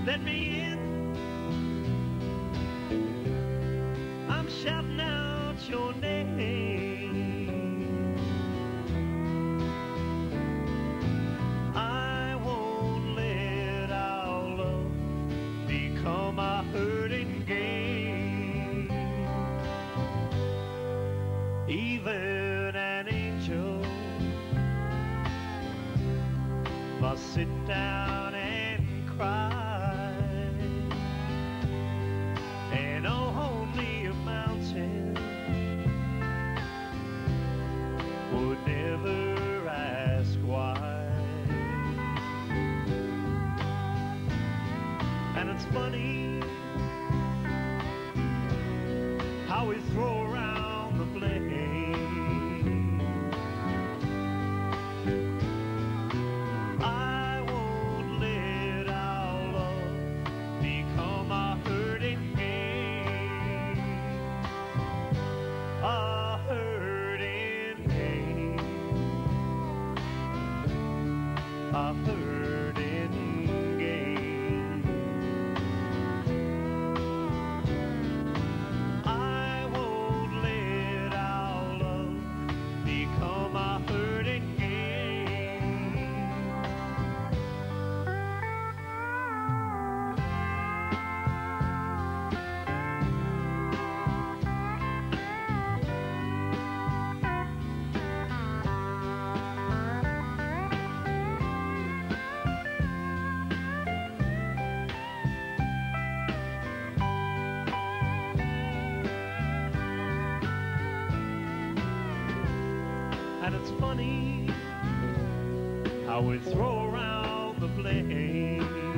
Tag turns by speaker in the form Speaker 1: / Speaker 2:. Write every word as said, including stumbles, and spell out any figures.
Speaker 1: let me in. I'm shouting out your name. I won't let our love become a hurting game. Even an angel must sit down and cry, and only a mountain would never ask why. And it's funny how we throw around the blame. I won't let our love become a hurting game, a hurting game, a hurting game. I won't let our love become a hurting game. And it's funny how we throw around the blame.